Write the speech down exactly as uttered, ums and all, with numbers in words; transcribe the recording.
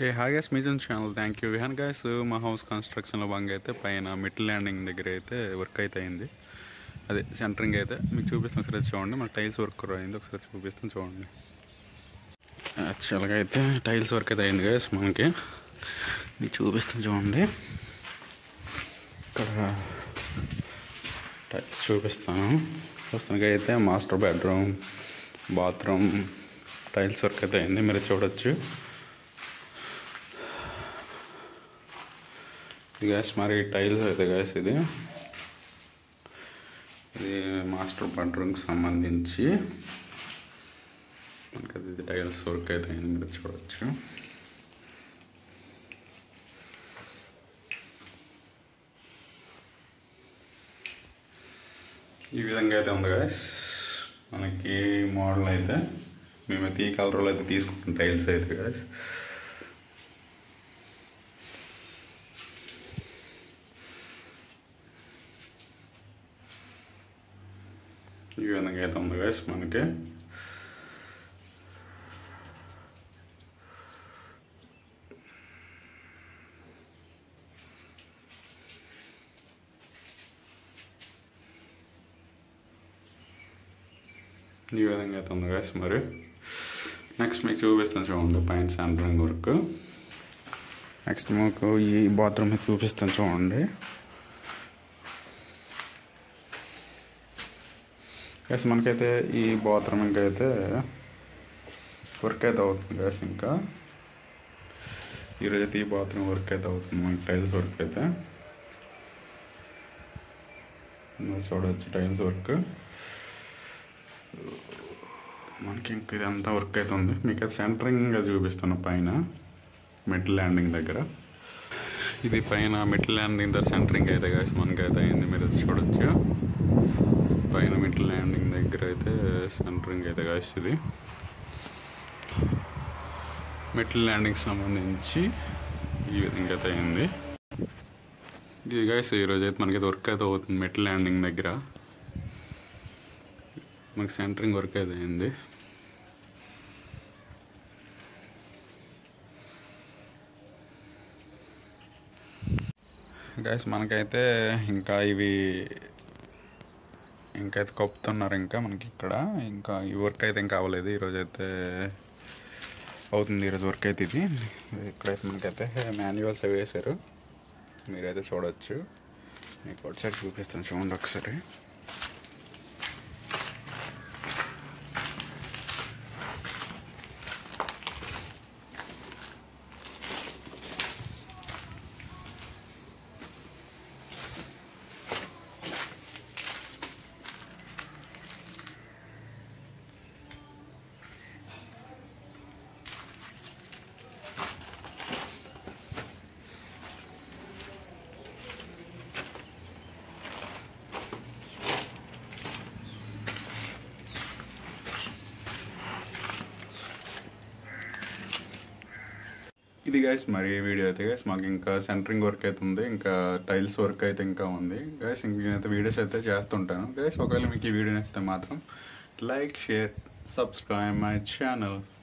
హే hi guys, మీ channel thank you Vihan guys. మా house కన్స్ట్రక్షన్లో భాగంగా అయితే పైన మిడ్ ల్యాండింగ్ దగ్గర అయితే వర్క్ అయితే అయింది. అదే సెంటరింగ్ అయితే మీకు చూపిస్తాను, ఒకసారి చూడండి. మన టైల్స్ వర్క్ అయింది, ఒకసారి చూపిస్తాను చూడండి. యాక్చువల్గా అయితే టైల్స్ వర్క్ అయితే అయింది గైస్, మనకి మీకు చూపిస్తాను చూడండి. ఇక్కడ టైల్స్ చూపిస్తాను. ప్రస్తుతానికి అయితే master bedroom, bathroom tiles work అయితే అయింది, మీరు చూడొచ్చు. గ్యాస్ మరి టైల్స్ అయితే గ్యాస్ ఇది ఇది మాస్టర్ బెడ్రూమ్కి సంబంధించి మనకి ఇది టైల్స్ వర్క్ అయితే అయింది, మీరు చూడవచ్చు. ఈ విధంగా అయితే ఉంది గ్యాస్ మనకి మోడల్ అయితే. మేమైతే ఈ కలర్లో అయితే తీసుకుంటాం టైల్స్ అయితే గ్యాస్. ఈ విధంగా అయితే ఉంది గైస్ మనకి. ఈ విధంగా అయితే ఉంది గైస్. మరి నెక్స్ట్ మీకు చూపిస్తాను చూడండి పైన సెంటరింగ్ వర్క్. నెక్స్ట్ మాకు ఈ బాత్రూమ్ మీకు చూపిస్తాను చూడండి. గ్యాస్ మనకైతే ఈ బాత్రూమ్ ఇంకైతే వర్క్ అయితే అవుతుంది గ్యాస్. ఇంకా ఈరోజు అయితే ఈ బాత్రూమ్ వర్క్ అయితే అవుతుంది మనకి, టైల్స్ వర్క్ అయితే చూడవచ్చు. టైల్స్ వర్క్ మనకి ఇంక ఇదంతా వర్క్ అయితే ఉంది. మీకు అయితే సెంటరింగ్గా చూపిస్తాను పైన మిడ్ ల్యాండింగ్ దగ్గర. ఇది పైన మిడ్ ల్యాండింగ్ దగ్గర సెంటరింగ్ అయితే గ్యాస్ మనకైతే అయింది, మీరు చూడవచ్చు. పైన మిడ్ ల్యాండింగ్ దగ్గర అయితే సెంటరింగ్ అయితే గాయస్. ఇది మిడ్ ల్యాండింగ్ సంబంధించి ఈ విధంగా అయితే అయింది. ఇది గాయస్ ఈరోజు అయితే మనకైతే వర్క్ అయితే అవుతుంది మిడ్ ల్యాండింగ్ దగ్గర. మనకి సెంటరింగ్ వర్క్ అయితే అయింది. గాయస్ మనకైతే ఇంకా ఇవి ఇంకైతే కప్పుతున్నారు ఇంకా మనకి ఇక్కడ. ఇంకా ఈ వర్క్ అయితే ఇంకా అవ్వలేదు, ఈరోజు అయితే అవుతుంది ఈరోజు వర్క్ అయితే. ఇది ఇక్కడైతే మనకైతే మాన్యువల్స్ అవి వేశారు, మీరైతే చూడవచ్చు. మీకు ఒకసారి చూపిస్తాను చూడండి ఒకసారి. ఇది గైస్ మరి వీడియో అయితే గైస్ మాకు ఇంకా సెంటరింగ్ వర్క్ అయితే ఉంది, ఇంకా టైల్స్ వర్క్ అయితే ఇంకా ఉంది గైస్. ఇంక నేనైతే వీడియోస్ అయితే చేస్తుంటాను గైస్. ఒకవేళ మీకు ఈ వీడియో నచ్చితే మాత్రం like, share, subscribe my channel.